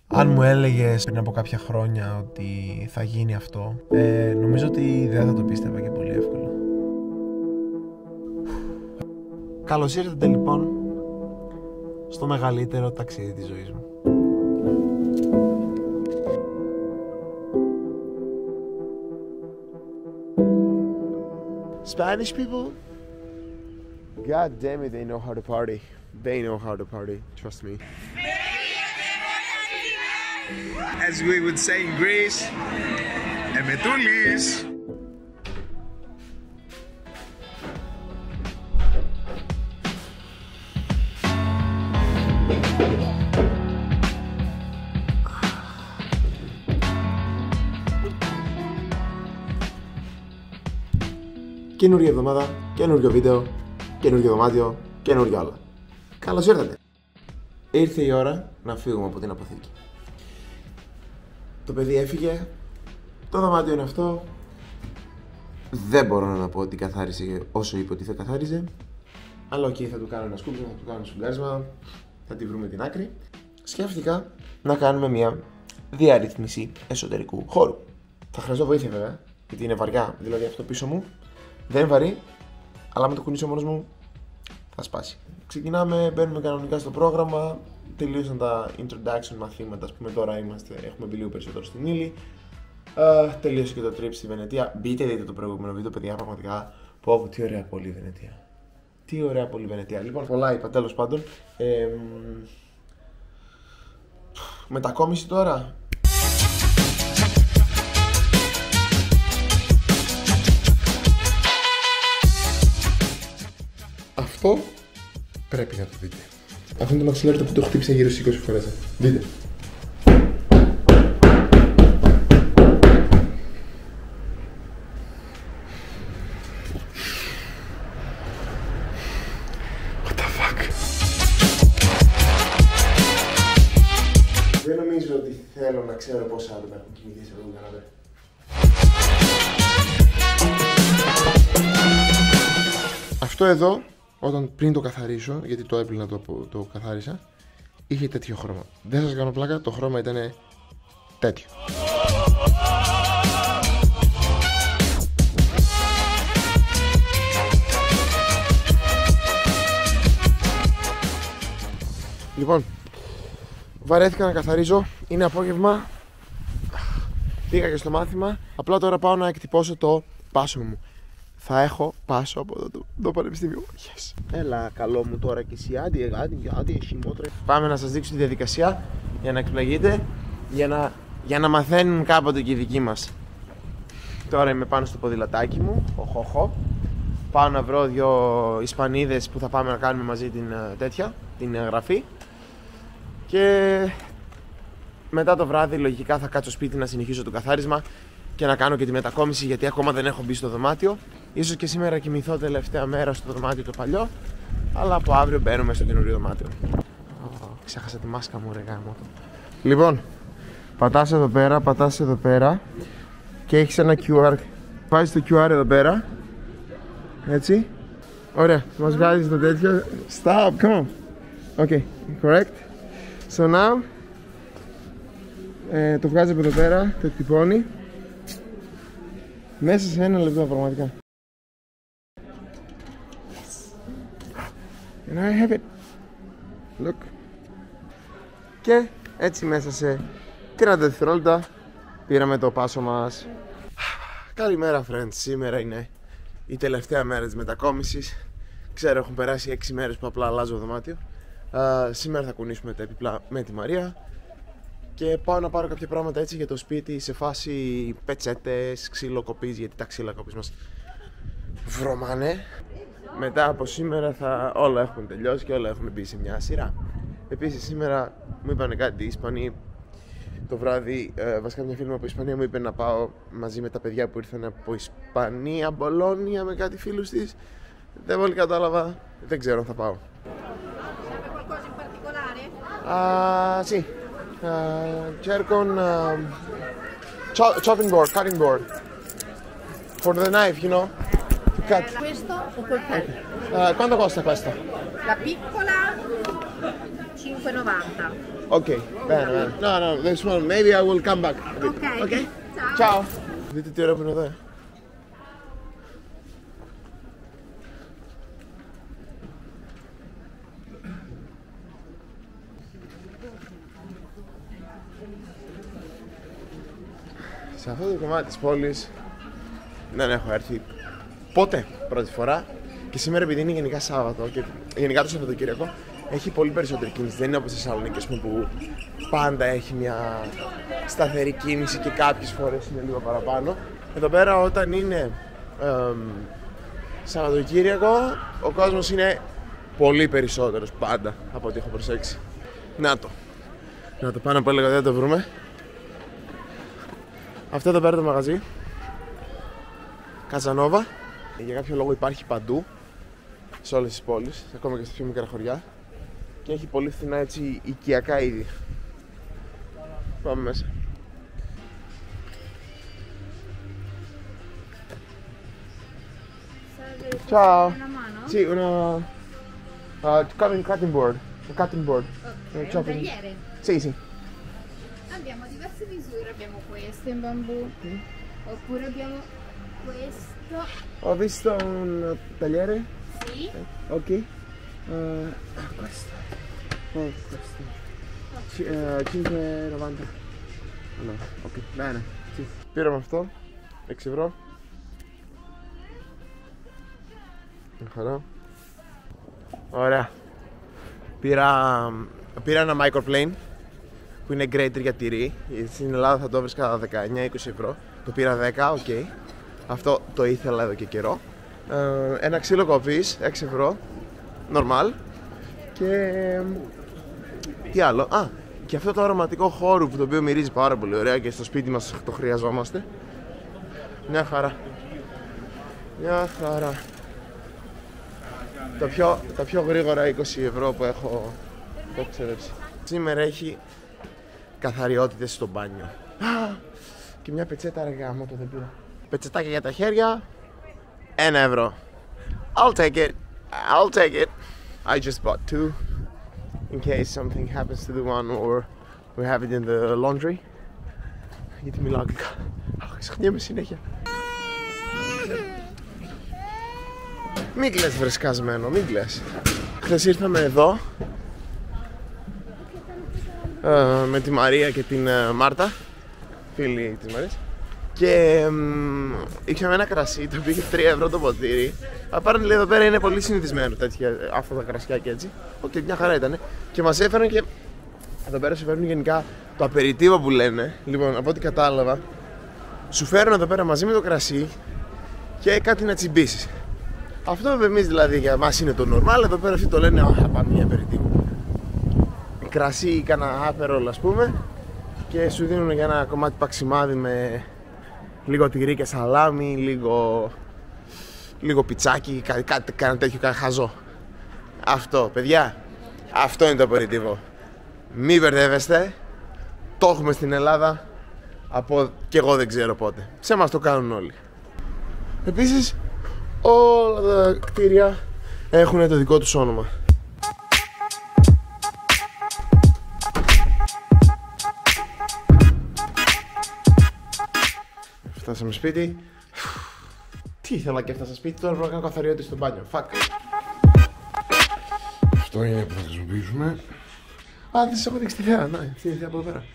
Αν μου έλεγες πριν από κάποια χρόνια ότι θα γίνει αυτό, νομίζω ότι δεν θα το πίστευα και πολύ εύκολα. Καλώς ήρθατε λοιπόν στο μεγαλύτερο ταξίδι της ζωής μου. Spanish people? God damn it, they know how to party. They know how to party, trust me. As we would say in Greece, Emetoulis. Καινούργια εβδομάδα, καινούργιο βίντεο, καινούργιο δωμάτιο, καινούργια όλα. Καλώς ήρθατε! Ήρθε η ώρα να φύγουμε από την αποθήκη. Το παιδί έφυγε, το δωμάτιο είναι αυτό. Δεν μπορώ να πω ότι καθάρισε όσο είπε ότι θα καθάριζε. Αλλά οκ, θα του κάνω ένα σκούπισμα, θα του κάνω ένα σουγκάρισμα, θα τη βρούμε την άκρη. Σκέφτηκα να κάνουμε μια διαρρύθμιση εσωτερικού χώρου. Θα χρειαστώ βοήθεια βέβαια, γιατί είναι βαριά, δηλαδή αυτό πίσω μου δεν είναι βαρύ, αλλά με το κουνήσω μόνος μου θα σπάσει. Ξεκινάμε, μπαίνουμε κανονικά στο πρόγραμμα. Τελείωσαν τα introduction μαθήματα, ας πούμε τώρα έχουμε μπει λίγο περισσότερο στην ύλη. Τελείωσε και το trip στη Βενετία. Μπείτε δείτε το προηγούμενο βίντεο, παιδιά, πραγματικά. Πω, τι ωραία πόλη η Βενετία. Τι ωραία πόλη η Βενετία. Λοιπόν, πολλά είπα, τέλος πάντων. Μετακόμιση τώρα. Αυτό πρέπει να το δείτε. Αυτό είναι το μαξιλάρι που το χτύπησα γύρω στις 20 φορές. Δείτε. What the fuck. Δεν νομίζω ότι θέλω να ξέρω πόσα άτομα έχουν κοιμηθεί σε αυτό το καναπέ. Αυτό εδώ, όταν πριν το καθαρίσω, γιατί το έπλυνα το καθάρισα, είχε τέτοιο χρώμα. Δεν σας κάνω πλάκα, το χρώμα ήταν τέτοιο. Λοιπόν, βαρέθηκα να καθαρίζω, είναι απόγευμα, πήγα και στο μάθημα, απλά τώρα πάω να εκτυπώσω το πάσο μου. Θα έχω πάσο από το πανεπιστήμιο. Yes. Έλα, καλό μου τώρα και εσύ. Άντι, χυμότρε. Πάμε να σας δείξω τη διαδικασία για να εκπλαγείτε, για να μαθαίνουν κάποτε και οι δικοί μας. Τώρα είμαι πάνω στο ποδηλατάκι μου. Πάω να βρω δύο Ισπανίδες που θα πάμε να κάνουμε μαζί την γραφή. Και μετά το βράδυ λογικά θα κάτσω σπίτι να συνεχίσω το καθάρισμα και να κάνω και τη μετακόμιση, γιατί ακόμα δεν έχω μπει στο δωμάτιο. Ίσως και σήμερα κοιμηθώ τελευταία μέρα στο δωμάτιο το παλιό, αλλά από αύριο μπαίνουμε στο καινούριο δωμάτιο. Ξέχασα τη μάσκα μου, ρε γάμο. Λοιπόν, πατάς εδώ πέρα και έχεις ένα QR. Βάζεις το QR εδώ πέρα. Έτσι. Ωραία, μας βγάζεις το τέτοιο. Stop, come on. Okay, correct. So now, το βγάζει από εδώ πέρα, το εκτυπώνει. Μέσα σε ένα λεπτό πραγματικά. And I have it. Look. Και έτσι μέσα σε 30 δευτερόλεπτα πήραμε το πάσο μας. Καλημέρα friends, σήμερα είναι η τελευταία μέρα της μετακόμισης. Ξέρω έχουν περάσει 6 μέρες που απλά αλλάζω δωμάτιο. Σήμερα θα κουνήσουμε τα επιπλά με τη Μαρία. Και πάω να πάρω κάποια πράγματα έτσι για το σπίτι σε φάση πετσέτες, ξύλο κοπής, γιατί τα ξύλα κοπής μας βρωμάνε. Μετά από σήμερα όλα έχουν τελειώσει και όλα έχουμε μπει σε μια σειρά. Επίσης σήμερα μου είπανε κάτι οι Ισπανοί το βράδυ, βασικά μια φίλη μου από Ισπανία μου είπε να πάω μαζί με τα παιδιά που ήρθαν από Ισπανία, Μπολόνια με κάτι φίλους της. Δεν πολύ κατάλαβα, δεν ξέρω αν θα πάω. Sì. Cercon chopping board, cutting board for the knife, you know, to cut. Questo o quel Quanto costa questo? La piccola 5,90. Okay, bene. No, this one, maybe I will come back a bit. Okay? Ciao. Δείτε τι ωραίο που είναι εδώ. Σε αυτό το κομμάτι της πόλης δεν έχω έρθει ποτέ πρώτη φορά και σήμερα επειδή είναι γενικά Σάββατο και γενικά το Σαββατοκύριακο έχει πολύ περισσότερη κίνηση, δεν είναι όπως στη Θεσσαλονίκη που πάντα έχει μια σταθερή κίνηση και κάποιες φορές είναι λίγο παραπάνω. Εδώ πέρα όταν είναι Σαββατοκύριακο ο κόσμος είναι πολύ περισσότερος πάντα από ό,τι έχω προσέξει. Να το πάνω από έλεγα δεν το βρούμε. Αυτό εδώ πέρα το μαγαζί Καζανόβα για κάποιο λόγο υπάρχει παντού σε όλες τις πόλεις, ακόμα και στα πιο μικρά χωριά και έχει πολύ φθηνά έτσι οικιακά είδη. Πάμε μέσα. Ciao. Sì, cutting board. Un cutting board. Ok, un tagliere? Sì, sì. Abbiamo diverse misure, abbiamo questo in bambù, oppure abbiamo questo. Ho visto un tagliere. Sì. Ok. Questo. Questo. 5,90. No, ok, bene. Sì. Πήραμε αυτό. 6 ευρώ. Χαρά. Ωραία. Πήρα ένα microplane που είναι greater για τυρί. Στην Ελλάδα θα το βρίσκα 19-20 ευρώ. Το πήρα 10, οκ. Αυτό το ήθελα εδώ και καιρό. Ένα ξύλο κοφής, 6 ευρώ. Normal. Και τι άλλο. Και αυτό το αρωματικό χώρο που το οποίο μυρίζει πάρα πολύ ωραία και στο σπίτι μας το χρειαζόμαστε. Μια χαρά. Μια χαρά. Τα πιο γρήγορα 20 ευρώ που έχω ξεδέψει. Σήμερα έχει καθαριότητες στο μπάνιο. Και μια πετσέτα αργά, άμα το δεν πήρα. Πετσετάκια για τα χέρια, 1 ευρώ. I'll take it. I'll take it. I just bought 2 in case something happens to the one or we have it in the laundry. Γιατί μιλάω αγγλικά. Ξεχνιέμαι συνέχεια. Μην κλαις βρε σκασμένο, μην κλαις. Χθες ήρθαμε εδώ με τη Μαρία και την Μάρτα, φίλοι της Μαρίας, και είχαμε ένα κρασί το οποίο είχε 3 ευρώ το ποτήρι. Apparently εδώ πέρα είναι πολύ συνηθισμένο τέτοια, αυτά τα κρασιά και έτσι. Οκ, μια χαρά ήταν. Και μας έφεραν και εδώ πέρα σου φέρνουν γενικά το απεριτίβο που λένε. Λοιπόν, από ό,τι κατάλαβα, σου φέρνουν εδώ πέρα μαζί με το κρασί και κάτι να τσιμπήσεις. Αυτό εμείς δηλαδή για μας είναι το normal, εδώ πέρα αυτοί το λένε θα πάμε μια απεριτίβο. Κρασί ή κανένα άπερολ ας πούμε και σου δίνουν για ένα κομμάτι παξιμάδι με λίγο τυρί και σαλάμι, λίγο πιτσάκι, κάτι τέτοιο, κάτι χαζό. Αυτό παιδιά, αυτό είναι το απεριτίβο. Μη μπερδεύεστε, το έχουμε στην Ελλάδα από και εγώ δεν ξέρω πότε. Σε μας το κάνουν όλοι. Επίσης όλα τα κτίρια έχουν το δικό τους όνομα. Φτάσαμε σπίτι. Τι ήθελα και έφτασα σπίτι, τώρα πρέπει να κάνω καθαριότητα στο μπάνιο. Fuck. Αυτό είναι που θα χρησιμοποιήσουμε. Δεν σας έχω δείξει τη θέα, να, τη θέα από εδώ πέρα.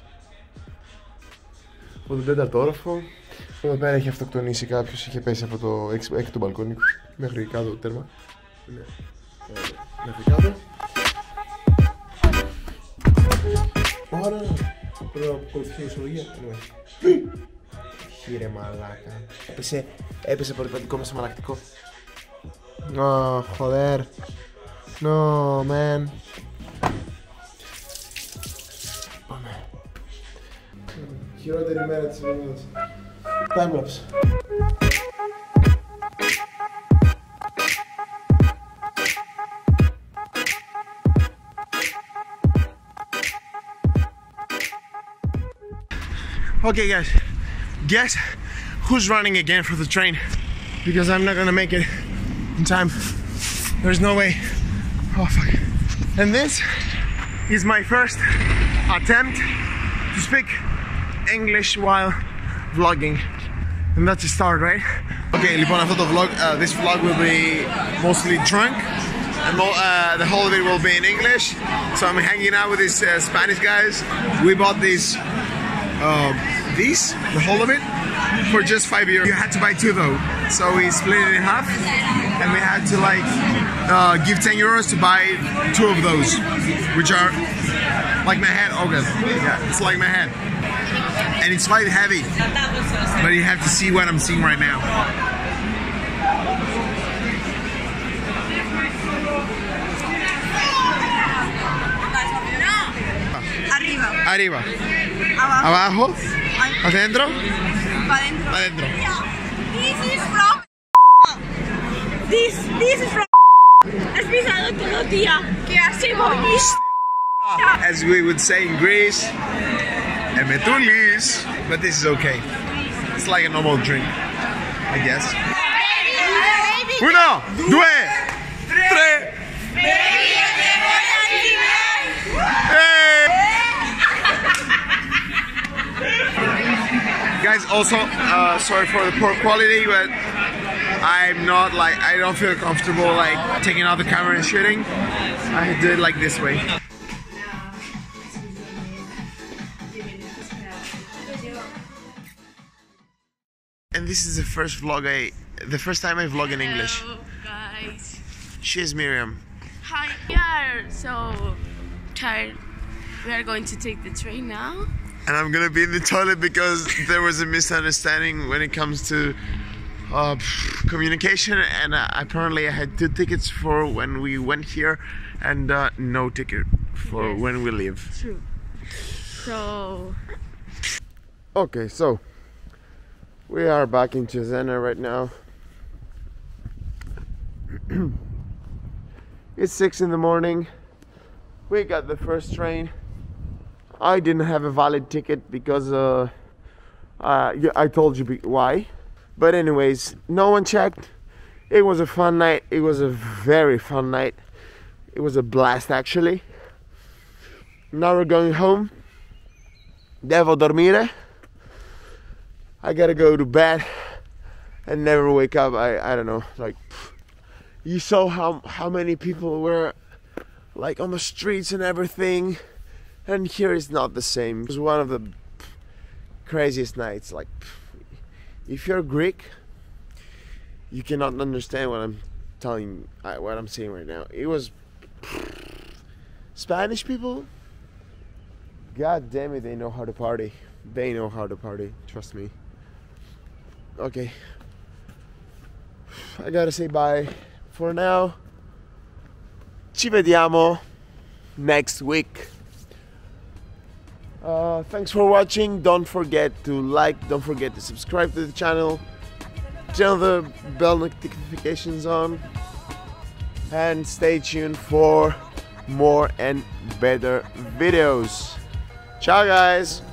Από τον 4ο όροφο. Εδώ πέρα έχει αυτοκτονήσει κάποιος, είχε πέσει από το 6ο μπαλκόνι μέχρι κάτω το τέρμα. Μέχρι κάτω. Ωραία, πρέπει να ακολουθεί η ισολογία. Χείρε μαλάκα. Έπεσε απορριπαντικό μέσα στο μαλακτικό. Joder. No, man. Πάμε. Χειρότερη μέρα της εβδομάδας. Timelapse. Okay guys, guess who's running again for the train? Because I'm not gonna make it in time. There's no way. Oh fuck. And this is my first attempt to speak English while vlogging. And that's a start, right? Okay, λοιπόν, αυτό το vlog, this vlog will be mostly drunk. And the whole of it will be in English. So I'm hanging out with these Spanish guys. We bought these, the whole of it, for just €5. You had to buy 2 though. So we split it in half. And we had to like give €10 to buy 2 of those. Which are like my head. Okay, yeah, it's like my head. And it's quite heavy. But you have to see what I'm seeing right now. Arriba. Abajo. Hacia adentro. Para adentro. This is from has pisado todo, tía. ¿Qué hacemos? As we would say in Greece, emetulis. But this is okay. It's like a normal drink, I guess. 1, 2, 3. Guys, also sorry for the poor quality, but I'm not like, I don't feel comfortable like taking out the camera and shooting. I do it like this way. And this is the first time I vlog in English. Hello, guys. She's Miriam. Hi. We are so tired. We are going to take the train now. And I'm gonna be in the toilet because there was a misunderstanding when it comes to communication, and apparently I had 2 tickets for when we went here and no ticket for when we leave. True. So Okay, so we are back in Cesena right now. It's 6 in the morning. We got the first train. I didn't have a valid ticket because I told you why. But anyways, no one checked. It was a fun night. It was a very fun night. It was a blast actually. Now we're going home. Devo dormire. I gotta go to bed and never wake up. I don't know, like, you saw how many people were like on the streets and everything, and here is not the same. It was one of the craziest nights. Like, if you're Greek, you cannot understand what I'm telling, what I'm saying right now. It was Spanish people. God damn it, they know how to party. They know how to party, trust me. Okay, I gotta say bye for now. Ci vediamo next week. Thanks for watching. Don't forget to like, don't forget to subscribe to the channel, turn the bell notifications on, and stay tuned for more and better videos. Ciao guys!